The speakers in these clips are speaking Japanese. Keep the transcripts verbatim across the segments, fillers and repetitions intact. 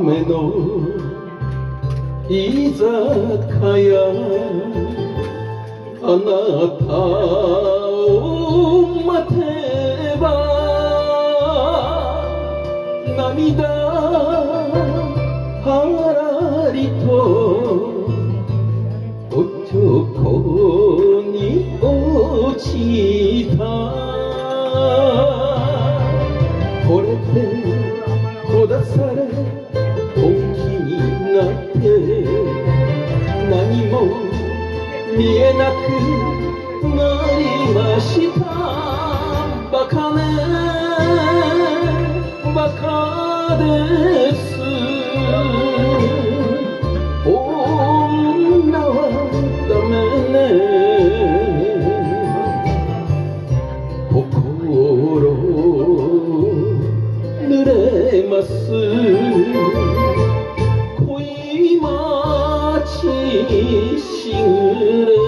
雨の居酒屋あなたを待てば涙はらりと男に落ちた惚れてほだされ本気になって何も見えなくなりましたバカねバカです女はダメね心濡れます恋待ちしぐれ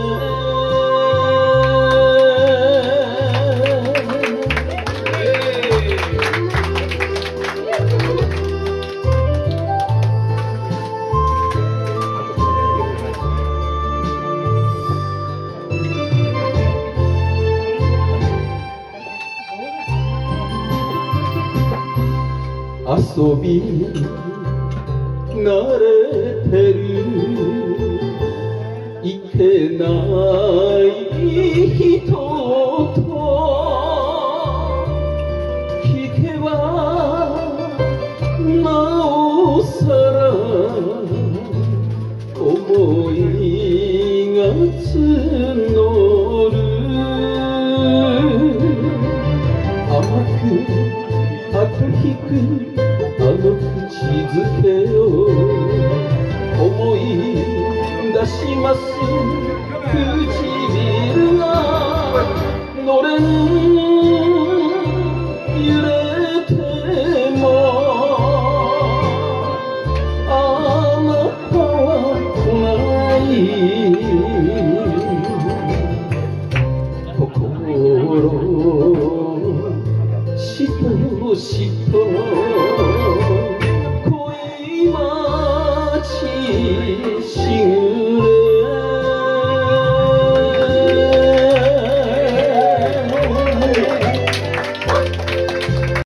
遊び慣れてるいけない人と聞けばなおさら思いが募る甘く後引くあの口づけを思い出します唇がのれん